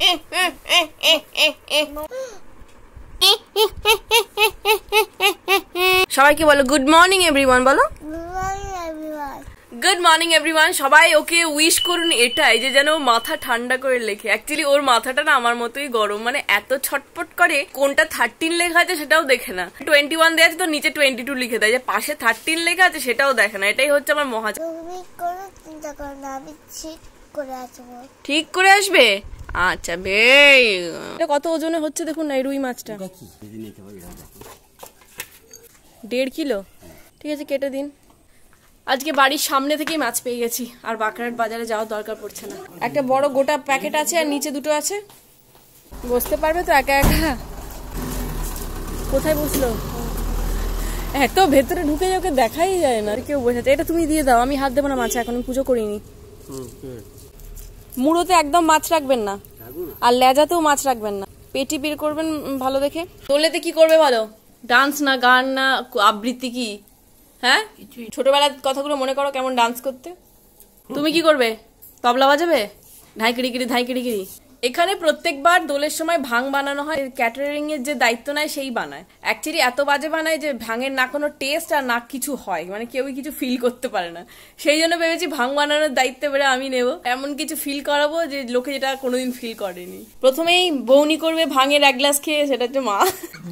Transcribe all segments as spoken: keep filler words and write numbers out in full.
সবাইকে বলো good morning everyone. বলো গুড মর্নিং এভরিওয়ান। সবাই ওকে উইশ করুন এটাই যে যেন মাথা ঠান্ডা করে লেখে। অ্যাকচুয়ালি ওর মাথাটা না আমার মতোই গরম, মানে এত ছটপট করে কোনটা থার্টিন লেখা আছে সেটাও দেখে না। টোয়েন্টি ওয়ান দেওয়া আছে তো নিচে টোয়েন্টি টু লিখে দেয়, যে পাশে থার্টিন লেখা আছে সেটাও দেখে না। এটাই হচ্ছে আমার মহা। ঠিক করে আসবে। আচ্ছা বেশ। কত ওজনে হচ্ছে দেখুন না এই রুই মাছটা, দেড় কিলো। ঠিক আছে কেটে দিন। আজকে বাড়ির সামনে থেকেই মাছ পেয়ে গেছি, আর বাঁকড়াহাট বাজারে যাওয়ার দরকার পড়ছে না। একটা বড় গোটা প্যাকেট আছে আর নিচে দুটো আছে। বসতে পারবে তো একা একা? কোথায় বসলো? এত ভেতরে ঢুকে ওকে দেখাই যায় না, কেউ বসেছে। এটা তুমি দিয়ে দাও, আমি হাত দেবো না মাছে, এখন পুজো করিনি। মুড়োতে একদম মাছ রাখবেন না, আর লেজাতেও মাছ রাখবেন না, পেটি বের করবেন ভালো দেখে। তোলেতে কি করবে বলো? ডান্স না গান না আবৃত্তি কি? হ্যাঁ, ছোটবেলার কথাগুলো মনে করো, কেমন ডান্স করতে। তুমি কি করবে? তবলা বাজাবে? ধাই কিড়ি কিড়ি ধাই কিড়ি কিড়ি। এখানে প্রত্যেকবার দোলের সময় ভাং বানানো হয়, ক্যাটারিং এর যে দায়িত্ব নেয় সেই বানায়। অ্যাকচুয়ালি এত বাজে বানায় যে ভাঙের না কোনো টেস্ট আর না কিছু হয়, মানে কেউই কিছু ফিল করতে পারে না। সেই জন্য ভেবেছি ভাং বানানোর দায়িত্ব বেড়ে আমি নেব, এমন কিছু ফিল করাবো যে লোকে যেটা কোনোদিন ফিল করেনি। প্রথমেই বৌনি করবে ভাঙের এক গ্লাস খেয়ে, সেটা হচ্ছে মা।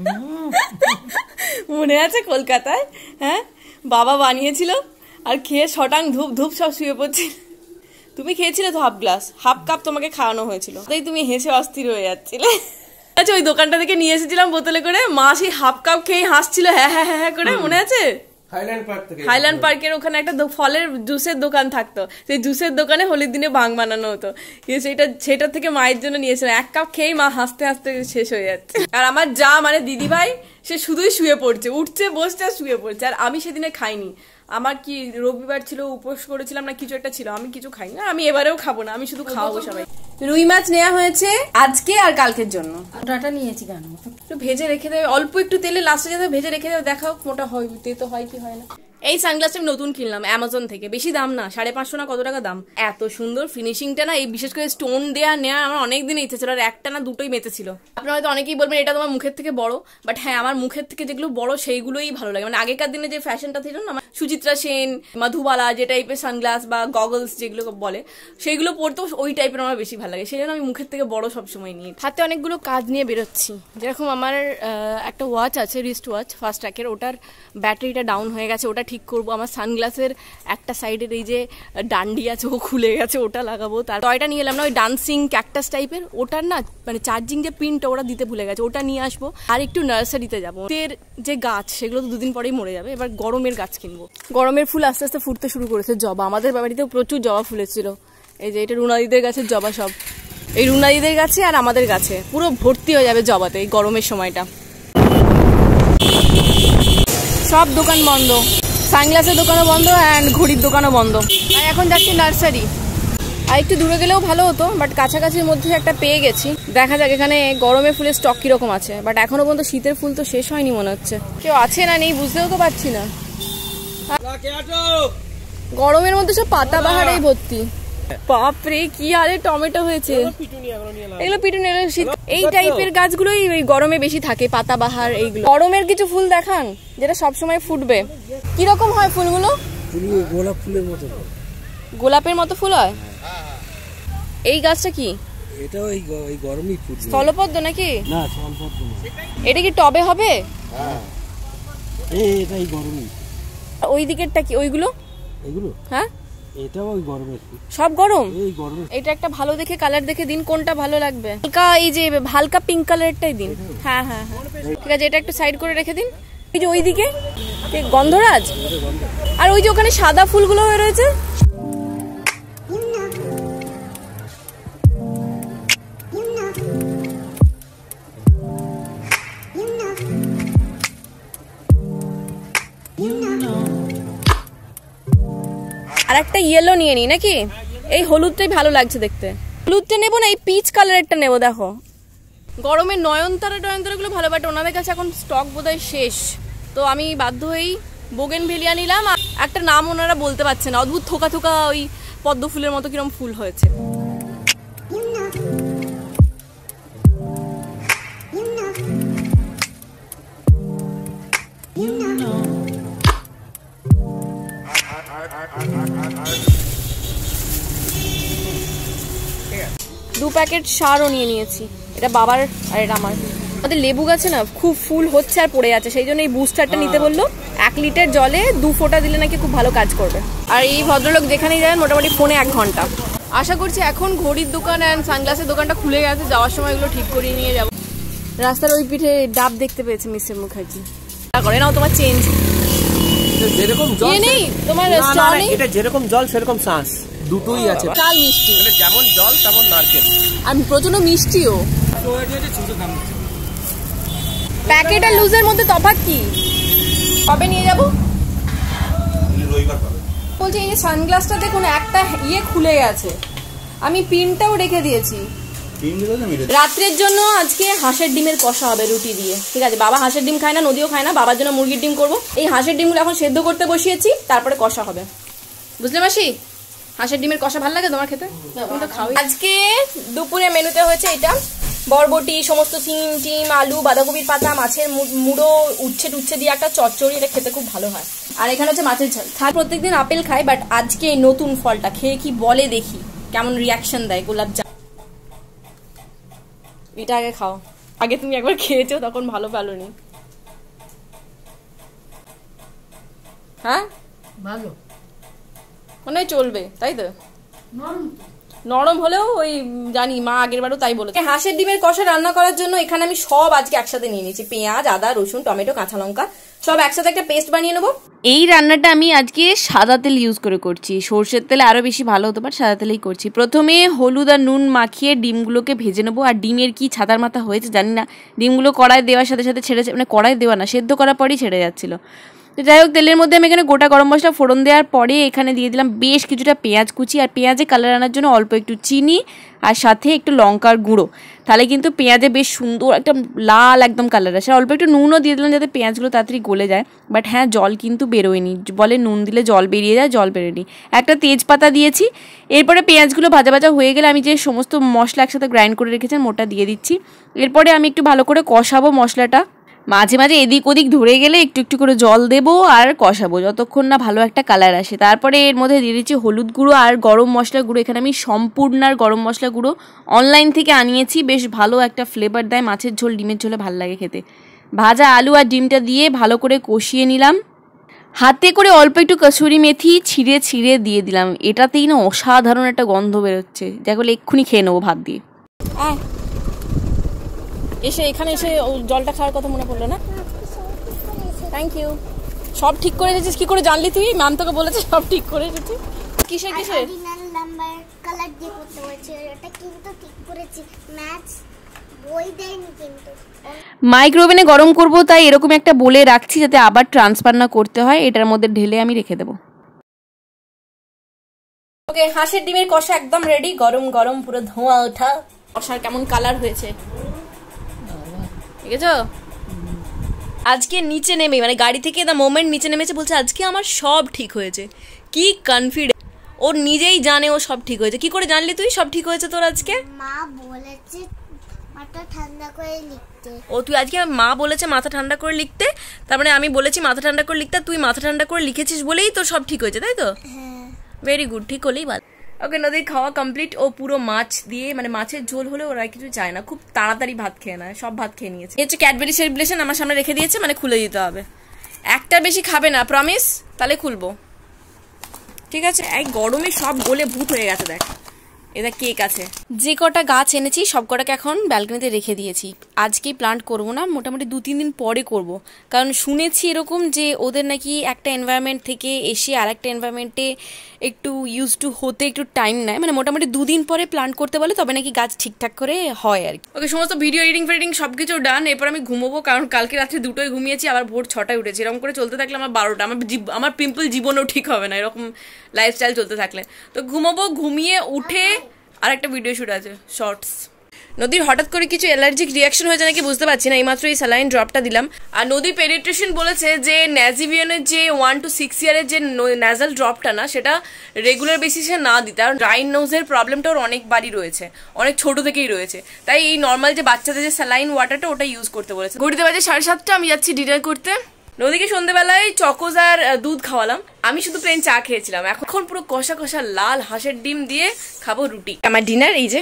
মনে আছে কলকাতায়? হ্যাঁ, বাবা বানিয়েছিল আর খেয়ে শটাং ধূপ ধূপ সব শুয়ে পড়ছিল। তুমি খেয়েছিলে তো হাফ গ্লাস, হাফ কাপ তোমাকে খাওয়ানো হয়েছিল, তাই তুমি হেসে অস্থির হয়ে যাচ্ছিলে। আচ্ছা, ওই দোকানটা থেকে নিয়ে এসেছিলাম বোতলে করে, মা সেই হাফ কাপ খেয়ে হাসছিল হ্যাঁ হ্যাঁ হ্যাঁ করে, মনে আছে? হাইল্যান্ড পার্কের ওখানে একটা ফলের জুসের দোকান থাকতো, সেই জুসের দোকানে হোলির দিনে ভাং বানানো হতো। সেটা সেটা থেকে মায়ের জন্য নিয়েছিলাম। এক কাপ খেয়েই মা হাসতে হাসতে শেষ হয়ে যাচ্ছে। আর আমার যা মানে দিদি ভাই, সে শুধুই শুয়ে পড়ছে, উঠছে বসছে আর শুয়ে পড়ছে। আর আমি সেদিনে খাইনি, আমার কি রবিবার ছিল, উপোস করেছিলাম না কিছু একটা ছিল, আমি কিছু খাইনি। আর আমি এবারেও খাবো না, আমি শুধু খাওয়াবো সবাই। রুই মাছ নেওয়া হয়েছে আজকে আর কালকের জন্য। ওটাটা নিয়েছি কেন? একটু ভেজে রেখে দেবে, অল্প একটু তেলে লাস্টে যাতে ভেজে রেখে দেবে, দেখাও মোটা হয় তো হয় কি হয় না। এই সানগ্লাসটা আমি নতুন কিনলাম অ্যামাজন থেকে, বেশি দাম না, সাড়ে পাঁচশো না কত টাকা দাম। এত সুন্দর ফিনিশিংটা না, এই বিশেষ করে স্টোন দেওয়া নেওয়া আমার অনেকদিন ইচ্ছে ছিল, আর একটা না দুটোই মেতেছিল। আপনারা হয়তো অনেকেই বলবেন এটা তোমার মুখের থেকে বড়, বাট হ্যাঁ, আমার মুখের থেকে যেগুলো বড় সেইগুলোই ভালো লাগে। মানে আগেকার দিনে যে ফ্যাশনটা ছিল না, সুচিত্রা সেন, মধুবালা যে টাইপের সানগ্লাস বা গগলস যেগুলো বলে, সেইগুলো পরতেও ওই টাইপের আমার বেশি ভালো লাগে। সেই জন্য আমি মুখের থেকে বড় সবসময় নিই। হাতে অনেকগুলো কাজ নিয়ে বেরোচ্ছি, যেরকম আমার একটা ওয়াচ আছে, রিস্ট ওয়াচ ফাস্ট ট্র্যাকের, ওটার ব্যাটারিটা ডাউন হয়ে গেছে, ওটা ঠিক করবো। আমার সানগ্লাসের একটা সাইডের এই যে ডান্ডি আছে ও খুলে গেছে, ওটা লাগাবো। তার টয়টা নিয়ে এলাম না, ওই ডান্সিং ক্যাকটাস টাইপের, ওটার না মানে চার্জিং যে পিনটা ওরা দিতে ভুলে গেছে, ওটা নিয়ে আসবো। আর একটু নার্সারিতে যাবো, এর যে গাছ সেগুলো তো দুদিন পরেই মরে যাবে, এবার গরমের গাছ কিনবো। গরমের ফুল আস্তে আস্তে ফুটতে শুরু করেছে, জবা। আমাদের বাড়িতেও প্রচুর জবা ফুলেছিল। এই যে এটা রুনাদিদের গাছের জবা, সব এই রুনাদিদের গাছে আর আমাদের গাছে পুরো ভর্তি হয়ে যাবে জবাতে এই গরমের সময়টা। সব দোকান বন্ধ, সানগ্লাসের দোকানও বন্ধ অ্যান্ড ঘড়ির দোকানও বন্ধ। আর এখন যাচ্ছি নার্সারি। আর একটু দূরে গেলেও ভালো হতো, বাট কাছাকাছির মধ্যে একটা পেয়ে গেছি। দেখা যাক এখানে গরমের ফুলের স্টক কিরকম আছে, বাট এখনো পর্যন্ত শীতের ফুল তো শেষ হয়নি মনে হচ্ছে। কেউ আছে না নেই বুঝতেও তো পারছি না। গরমের মধ্যে সব পাতা বাহারেই ভর্তি। বাপরে কি হারে টমেটো হয়েছে। এগুলো পিটুনিয়া, শীত এই টাইপের গাছগুলোই ওই গরমে বেশি থাকে, পাতা বাহার এইগুলো। গরমের কিছু ফুল দেখান যেটা সবসময় ফুটবে। কিরকম হয় ফুলগুলো? গোলাপ ফুলের মতো। গোলাপের মতো ফুল হয়? এই গাছটা কি? এটা ওই ওই গরমই ফুল। স্থলপদ্ম নাকি? না, স্থলপদ্ম না। এটা কি টবে হবে? হ্যাঁ, এই এটাই গরমই। ওই দিকেরটা কি? ওইগুলো এগুলো? হ্যাঁ, এটাও ওই গরমের ফুল। সব গরম? এই গরম। এটা একটা ভালো দেখে কালার দেখে দিন, কোনটা ভালো লাগবে। হালকা এই যে হালকা পিঙ্ক কালারটাই দিন। হ্যাঁ হ্যাঁ হ্যাঁ, ঠিক আছে, এটা একটু সাইড করে রেখে দিন। এই যে ওইদিকে গন্ধরাজ, আর ওই যে ওখানে সাদা ফুলগুলো হয়ে রয়েছে। আর একটা ইয়েলো নিয়ে নি নাকি? এই হলুদটাই ভালো লাগছে দেখতে। হলুদটা নেবো না এই পিচ কালারেরটা নেবো। দেখো গরমের নয়নতারা টয়নতারা গুলো ভালো, বাট ওনাদের কাছে এখন স্টক বোধহয় শেষ। তো আমি বাধ্য হয়েই বোগেনভেলিয়া নিলাম। একটা নাম ওনারা বলতে পারছে না, অদ্ভুত থোকা থোকা ওই পদ্ম ফুলের মতো কিরম ফুল হয়েছে। প্যাকেট সারও নিয়ে নিয়েছি, এটা বাবার আর এটা আমার। আমাদের লেবু গাছে না খুব ফুল হচ্ছে আর পড়ে যাচ্ছে, সেই জন্য এই বুস্টারটা নিতে বললো। এক লিটার জলে দু ফোঁটা দিলে নাকি খুব ভালো কাজ করবে। আর এই ভদ্রলোক যেখানেই যান মোটামুটি ফোনে এক ঘন্টা। আশা করছি এখন ঘড়ির দোকান অ্যান্ড সানগ্লাসের দোকানটা খুলে গেছে, যাওয়ার সময় এগুলো ঠিক করিয়ে নিয়ে যাবো। রাস্তার ওই পিঠে ডাব দেখতে পেয়েছে মিস্টার মুখার্জি। করে নাও তোমার চেঞ্জ। যেরকম জল নেই তোমার, এটা যেরকম জল সেরকম শ্বাস, দুটোই আছে। কাল মিষ্টি, যেমন জল তেমন নারকেল, আর প্রচন্ড মিষ্টিও। প্যাকেট আর লুজের মধ্যে তফাৎ কি? কবে নিয়ে যাবো বলছি? এই যে সানগ্লাসটা দেখুন একটা ইয়ে খুলে গেছে, আমি পিনটাও রেখে দিয়েছি। রাত্রের জন্য আজকে হাঁসের ডিমের কষা হবে রুটি দিয়ে, ঠিক আছে? বাবা হাঁসের ডিম খায় না, নদীও খায় না, বাবার জন্য মুরগির ডিম করবো। এই হাঁসের ডিমগুলো এখন সেদ্ধ করতে বসিয়েছি, তারপরে কষা হবে, বুঝলে মাসি? হাঁসের ডিমের কষা ভালো লাগে তোমার খেতে? আজকে দুপুরে মেনুতে হয়েছে এটা, বরবটি, সমস্ত সিম টিম, আলু, বাঁধাকপির পাতা, মাছের মুড়ো, উচ্ছে টুচ্ছে দিয়ে একটা চচ্চড়ি, এটা খেতে খুব ভালো হয়। আর এখানে হচ্ছে মাছের ঝাল। খায় প্রত্যেকদিন আপেল খায়, বাট আজকে এই নতুন ফলটা খেয়ে কি বলে দেখি কেমন রিয়াকশন দেয়। গোলাপ জাম এটা আগে খাও, আগে তুমি একবার খেয়েছো তখন ভালো পেলোনি। হ্যাঁ ভালো মনে হয় চলবে, তাই তো? নরম হলেও ওই জানি, মা আগের বারও তাই বলেছে। হাঁসের ডিমের কষা রান্না করার জন্য এখানে আমি সব আজকে একসাথে নিয়ে নিয়েছি, পেঁয়াজ, আদা, রসুন, টমেটো, কাঁচা লঙ্কা, সব একসাথে একটা পেস্ট বানিয়ে নেবো। এই রান্নাটা আমি আজকে সাদা তেল ইউজ করে করছি, সর্ষের তেলে আরও বেশি ভালো হতো, বাট সাদা তেলেই করছি। প্রথমে হলুদ আর নুন মাখিয়ে ডিমগুলোকে ভেজে নেবো। আর ডিমের কি ছাতার মাথা হয়েছে জানি না, ডিমগুলো কড়াই দেওয়ার সাথে সাথে ছেড়ে, মানে কড়াই দেওয়া না, সেদ্ধ করার পরই ছেড়ে যাচ্ছিলো। তো যাই হোক, তেলের মধ্যে আমি এখানে গোটা গরম মশলা ফোড়ন দেওয়ার পরে এখানে দিয়ে দিলাম বেশ কিছুটা পেঁয়াজ কুচি, আর পেঁয়াজে কালার আনার জন্য অল্প একটু চিনি আর সাথে একটু লঙ্কার গুঁড়ো, তাহলে কিন্তু পেঁয়াজে বেশ সুন্দর একটা লাল একদম কালার আসে। অল্প একটু নুনও দিয়ে দিলাম যাতে পেঁয়াজগুলো তাড়াতাড়ি গলে যায়, বাট হ্যাঁ জল কিন্তু বেরোয়নি, বলে নুন দিলে জল বেরিয়ে যায়, জল বেরোয়নি। একটা তেজপাতা দিয়েছি। এরপরে পেঁয়াজগুলো ভাজা ভাজা হয়ে গেলে আমি যে সমস্ত মশলা একসাথে গ্রাইন্ড করে রেখেছিলাম ওটা দিয়ে দিচ্ছি। এরপরে আমি একটু ভালো করে কষাবো মশলাটা, মাঝে মাঝে এদিক ওদিক ধরে গেলে একটু একটু করে জল দেবো আর কষাবো যতক্ষণ না ভালো একটা কালার আসে। তারপরে এর মধ্যে দিয়ে দিচ্ছি হলুদ গুঁড়ো আর গরম মশলা গুঁড়ো। এখানে আমি সম্পূর্ণার গরম মশলা গুঁড়ো অনলাইন থেকে আনিয়েছি, বেশ ভালো একটা ফ্লেভার দেয়, মাছের ঝোল ডিমের ঝোলে ভালো লাগে খেতে। ভাজা আলু আর ডিমটা দিয়ে ভালো করে কষিয়ে নিলাম, হাতে করে অল্প একটু কসুরি মেথি ছিঁড়ে ছিঁড়ে দিয়ে দিলাম। এটাতেই না অসাধারণ একটা গন্ধ বেরোচ্ছে, যা বলে এক্ষুনি খেয়ে নেবো ভাত দিয়ে। হ্যাঁ এসে এখানে এসে জলটা খাওয়ার কথা মনে পড়লো না? Thank you. সব ঠিক করে এসেছিস, কি করে জানলি তুই? ম্যাম তোকে বলেছে সব ঠিক করে এসেছি। কিসে কিসে নাম্বার কালার দিয়ে করতে হয়েছে, এটা কিন্তু ঠিক করেছি, ম্যাথ বই দেয়নি কিন্তু। মাইক্রোওভেনে গরম করব, তাই এরকম একটা বলে রাখছি যাতে আবার ট্রান্সফার না করতে হয়। এটার মধ্যে ঢেলে আমি রেখে দেবো। ওকে, হাঁসের ডিমের কষা একদম রেডি, গরম গরম পুরো ধোঁয়া ওঠা। কষার কেমন কালার হয়েছে ঠিক আছে? আজকে নিচে নেমে মানে গাড়ি থেকে দ্য মোমেন্ট নিচে নেমেছে, বলছে আজকে আমার সব ঠিক হয়েছে। কি কনফিডেন্স, ও নিজেই জানে ও সব ঠিক হয়েছে। কি করে জানলি তুই সব ঠিক হয়েছে তোর আজকে? মা বলেছে মাথা ঠান্ডা করে লিখতে। ও তুই আজকে মা বলেছে মাথা ঠান্ডা করে লিখতে, তার মানে আমি বলেছি মাথা ঠান্ডা করে লিখতে, তুই মাথা ঠান্ডা করে লিখেছিস বলেই তোর সব ঠিক হয়েছে, তাই তো? হ্যাঁ ভেরি গুড, ঠিক হলেই ভালো। ওকে, নদীর খাওয়া কমপ্লিট। ও পুরো মাছ দিয়ে মানে মাছের ঝোল হলে ওরা কিছু চায় না, খুব তাড়াতাড়ি ভাত খেয়ে নেয়, সব ভাত খেয়ে নিয়েছে। এই হচ্ছে ক্যাডবেরি সেলিব্রেশন আমার সামনে রেখে দিয়েছে, মানে খুলে দিতে হবে। একটা বেশি খাবে না, প্রমিস? তাহলে খুলবো, ঠিক আছে? এই গরমে সব গলে ভূত হয়ে গেছে। দেখ এটা কেক আছে। যে কটা গাছ এনেছি সব কটাকে এখন ব্যালকনিতে রেখে দিয়েছি। আজকেই প্লান্ট করব না, মোটামুটি দু তিন দিন পরে করব, কারণ শুনেছি এরকম যে ওদের নাকি একটা এনভায়রনমেন্ট থেকে এসে আর একটা এনভায়রনমেন্টে একটু ইউজ টু হতে একটু টাইম নেয়, মানে মোটামুটি দুদিন পরে প্লান্ট করতে বলে, তবে নাকি গাছ ঠিকঠাক করে হয় আর কি। ওকে, সমস্ত ভিডিও এডিটিং ফেডিটিং সব কিছু ডান। এরপর আমি ঘুমোবো, কারণ কালকে রাত্রে দুটোয় ঘুমিয়েছি, আবার ভোর ছটায় উঠেছি। এরকম করে চলতে থাকলে আমার বারোটা, আমার আমার পিম্পল জীবনেও ঠিক হবে না এরকম লাইফস্টাইল চলতে থাকলে। তো ঘুমোবো, ঘুমিয়ে উঠে আর একটা ভিডিও শুট আছে শর্টস। নদীর হঠাৎ করে কিছু অ্যালার্জিক রিয়াকশন হয়েছে নাকি বুঝতে পারছি না, এইমাত্র এই স্যালাইন ড্রপটা দিলাম। আর নদীর পেডিট্রিশিয়ান বলেছে যে ন্যাজিভিয়নের যে ওয়ান টু সিক্স ইয়ারের যে ন্যাজাল ড্রপটা না, সেটা রেগুলার বেসিসে না দিতে, কারণ ড্রাই নোজের প্রবলেমটা ওর অনেকবারই রয়েছে, অনেক ছোট থেকেই রয়েছে। তাই এই নর্মাল যে বাচ্চাদের যে স্যালাইন ওয়াটারটা ওটা ইউজ করতে বলেছে। ঘড়িতে বাজে সাড়ে সাতটা, আমি যাচ্ছি ডিনার করতে। নদীকে সন্ধ্যেবেলায় চকোজ আর দুধ খাওয়ালাম, আমি শুধু প্লেন চা খেয়েছিলাম। এখন পুরো কষা কষা লাল হাঁসের ডিম দিয়ে খাবো রুটি। আমার ডিনার এই যে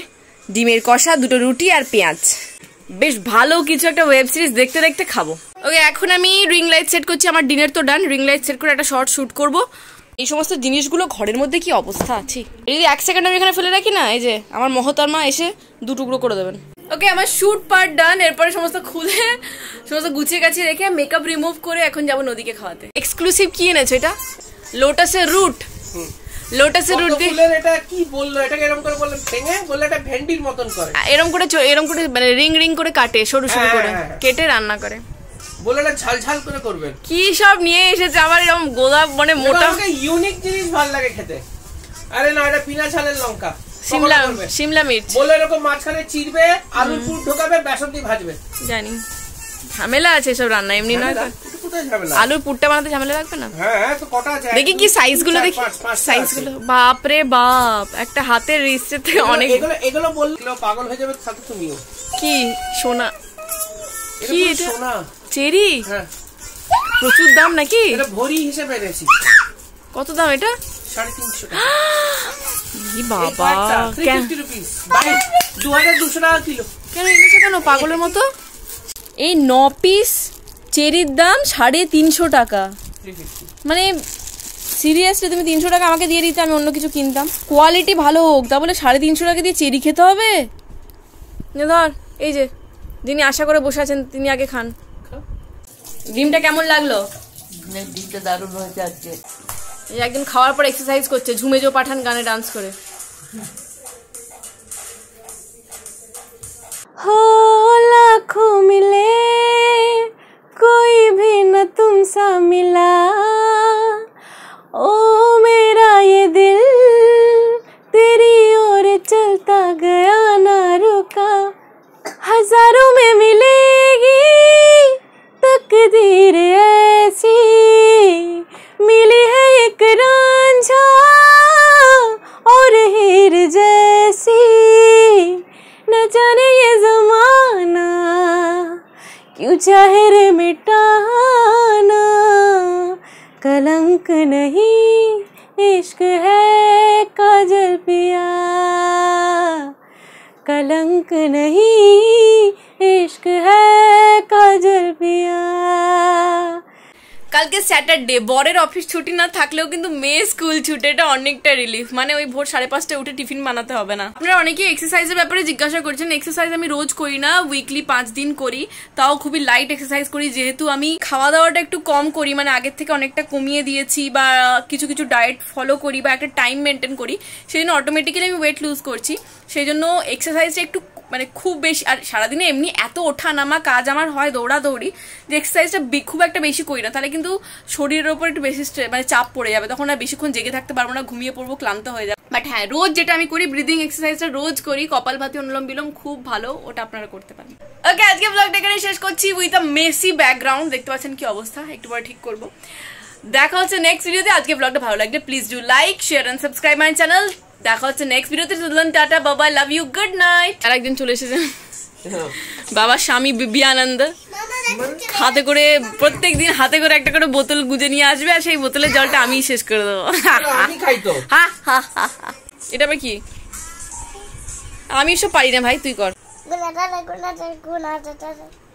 ডিমের কষা, দুটো রুটি আর পেঁয়াজ। বেশ ভালো কিছু একটা ওয়েব সিরিজ দেখতে দেখতে খাবো। ওকে, এখন আমি রিং লাইট সেট করছি। আমার ডিনার তো ডান। রিং লাইট সেট করে একটা শর্ট শুট করব। এই সমস্ত জিনিসগুলো ঘরের মধ্যে কি অবস্থা আছে, এই যদি এক সেকেন্ড আমি এখানে ফেলে রাখি না, এই যে আমার মহতর্মা এসে দু টুকরো করে দেবেন। ওকে, আমার শুট পার্ট ডান। এরপরে সমস্ত খুলে সমস্ত গুছিয়ে গাছিয়ে রেখে মেকআপ রিমুভ করে এখন যাবো নদীকে খাওয়াতে। এক্সক্লুসিভ কি এনেছো এটা? লোটাসের রুট। লোটাসের রুট দিয়ে এটা কি বললো, এটাকে এরকম করে বললেন ভেঙে বললে এটা ভেন্ডির মতন করে, এরকম করে এরকম করে মানে রিং রিং করে কাটে, সরু সরু করে কেটে রান্না করে, বলে এটা ঝাল ঝাল করে করবেন। কি সব নিয়ে এসেছে আবার এরকম গোলাপ মানে মোটা। আমাকে ইউনিক জিনিস ভালো লাগে খেতে। আরে না, এটা বিনা ঝালের লঙ্কা, শিমলা শিমলা মির্চ বলে এরকম মাঝখানে চিরবে, আলুর পুর ঢোকাবে, বেসন দিয়ে ভাজবে। জানি ঝামেলা আছে সব রান্না, এমনি নয়। আলুর পুরটা বানাতে ঝামেলা লাগবে না? হ্যাঁ, তো কটা আছে দেখি কি সাইজ গুলো, দেখি সাইজ গুলো। বাপ রে বাপ, একটা হাতের রিস্টের থেকে অনেক। এগুলো এগুলো বললে পাগল হয়ে যাবে সাথে তুমিও। কি সোনা? কি এটা? সোনা চেরি? হ্যাঁ, প্রচুর দাম নাকি? এটা ভরি হিসেবে এনেছি। কত দাম এটা? সাড়ে তিনশো। বাবা, দু হাজার দুশো টাকা কিলো। কেন এনেছো কেন পাগলের মতো? এই ন পিস চেরির দাম সাড়ে তিনশো টাকা। মানে সিরিয়াসলি তুমি তিনশো টাকা আমাকে দিয়ে দিতে, আমি অন্য কিছু কিনতাম। কোয়ালিটি ভালো হোক, তা বলে সাড়ে তিনশো টাকা দিয়ে চেরি খেতে হবে? ধর, এই যে যিনি আশা করে বসে আছেন তিনি আগে খান। ডিমটা কেমন লাগলো? ডিমটা দারুণ হয়েছে আজকে। একদিন খাওয়ার পর এক্সারসাইজ করছে, ঝুমেজো পাঠান গানে ডান্স করে। हो लाखों मिले कोई भी न तुम सा मिला, ओ मेरा ये दिल तेरी ओर चलता गया ना रुका, हजारों में मिलेगी तकदीर ऐसी, मिली है एक रांझा और हीर जैसी, न जाने ये ज़माना क्यों चाहे रे मिटाना, कलंक नहीं इश्क है काजल पिया, कलंक नहीं इश्क है काजल पिया। কালকে স্যাটারডে, বরের অফিস ছুটি না থাকলেও কিন্তু মেয়ে স্কুল ছুটি, এটা অনেকটা রিলিফ। মানে ওই ভোর সাড়ে পাঁচটায় উঠে টিফিন বানাতে হবে না। আপনারা অনেকেই এক্সারসাইজের ব্যাপারে জিজ্ঞাসা করছেন। এক্সারসাইজ আমি রোজ করি না, উইকলি পাঁচ দিন করি, তাও খুবই লাইট এক্সারসাইজ করি, যেহেতু আমি খাওয়া দাওয়াটা একটু কম করি, মানে আগের থেকে অনেকটা কমিয়ে দিয়েছি, বা কিছু কিছু ডায়েট ফলো করি, বা একটা টাইম মেনটেন করি, সেই জন্য অটোমেটিক্যালি আমি ওয়েট লুজ করছি। সেই জন্য এক্সারসাইজটা একটু মানে খুব বেশি, আর সারাদিনে এমনি এত ওঠা নামা কাজ আমার হয়, দৌড়াদৌড়ি, যে এক্সারসাইজটা খুব একটা বেশি করি না। তাহলে কিন্তু শরীরের ওপর একটু বেশি মানে চাপ পড়ে যাবে, তখন আর বেশিক্ষণ জেগে থাকতে পারবো না, ঘুমিয়ে পড়বো, ক্লান্ত হয়ে যাবে। বাট হ্যাঁ, রোজ যেটা আমি করি, ব্রিদিং এক্সারসাইজটা রোজ করি, কপালভাতি, অনুলোম বিলোম, খুব ভালো, ওটা আপনারা করতে পারেন। ওকে, আজকে ব্লগটা এখানে শেষ করছি উইথ আ মেসি ব্যাকগ্রাউন্ড। দেখতে পাচ্ছেন কি অবস্থা, একটু পরে ঠিক করবো। দেখা হচ্ছে নেক্সট ভিডিওতে। আজকে ব্লগটা ভালো লাগলে please do like, share and subscribe my channel. দেখা হচ্ছে নেক্সট ভিডিওতে। টাটা, বাবা, লাভ ইউ, গুড নাইট। আর একদিন চলে এসেছেন বাবার স্বামী বিবি আনন্দ, হাতে করে প্রত্যেক দিন হাতে করে একটা করে বোতল গুজে নিয়ে আসবে, আর সেই বোতলের জলটা আমি শেষ করে দেবো। এটা আবার কি? আমি এসব পারি না ভাই, তুই কর।